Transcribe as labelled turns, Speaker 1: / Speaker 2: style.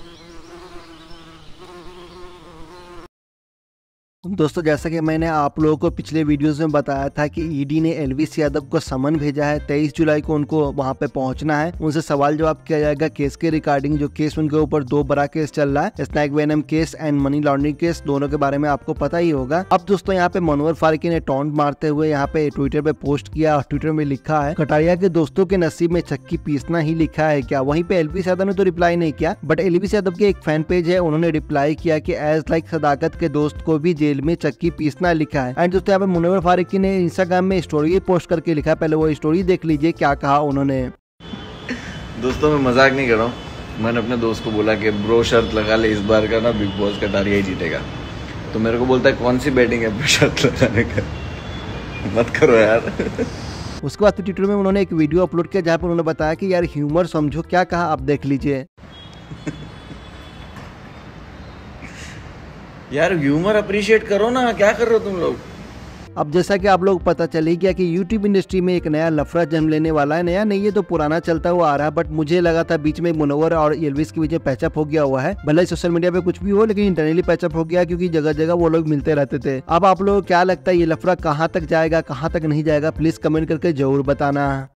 Speaker 1: दोस्तों, जैसा कि मैंने आप लोगों को पिछले वीडियोस में बताया था कि ईडी ने एलविस यादव को समन भेजा है। 23 जुलाई को उनको वहां पे पहुंचना है, उनसे सवाल जवाब किया जाएगा केस के रिगार्डिंग। जो केस उनके ऊपर 2 बड़ा केस चल रहा है, snake venom case and money laundering case, दोनों के बारे में आपको पता ही होगा। अब दोस्तों, यहाँ पे मनोहर फारूकी ने टॉन्ट मारते हुए यहाँ पे ट्विटर पे पोस्ट किया और ट्विटर में लिखा है, कटारिया के दोस्तों के नसीब में चक्की पीसना ही लिखा है क्या। वहीं पे एलविस यादव ने तो रिप्लाई नहीं किया, बट एलविस यादव के एक फैन पेज है, उन्होंने रिप्लाई किया कि एज लाइक सदाकत के दोस्त को भी जेल में चक्की पीसना लिखा है। एंड दोस्तों, यहाँ पे मनोहर फारूकी ने इंस्टाग्राम में स्टोरी पोस्ट करके लिखा है, पहले वो स्टोरी देख लीजिए क्या कहा उन्होंने।
Speaker 2: दोस्तों, मैं मजाक नहीं कर रहा हूँ। मैंने अपने दोस्त को बोला कि ब्रो शर्त लगा ले, इस बार का ना बिग बॉस कटारिया ही जीतेगा। तो मेरे को बोलता है कौन सी बैटिंग है शर्त लगाने का, मत करो यार।
Speaker 1: उसके बाद ट्विटर में उन्होंने एक वीडियो अपलोड किया जहाँ पर उन्होंने बताया कि यार ह्यूमर समझो, क्या कहा आप देख लीजिए।
Speaker 2: यार ह्यूमर अप्रिशिएट करो ना, क्या कर रहे हो तुम लोग।
Speaker 1: अब जैसा कि आप लोग पता चल ही गया कि यूट्यूब इंडस्ट्री में एक नया लफड़ा जन्म लेने वाला है। नया नहीं, ये तो पुराना चलता हुआ आ रहा है, बट मुझे लगा था बीच में मनोहर और एलविस के बीच में पैचअप हो गया हुआ है। भले सोशल मीडिया पे कुछ भी हो, लेकिन इंटरनली पैचअप हो गया, क्योंकि जगह जगह वो लोग मिलते रहते थे। अब आप लोगों को क्या लगता है ये लफड़ा कहाँ तक जाएगा, कहाँ तक नहीं जाएगा, प्लीज कमेंट करके जरूर बताना।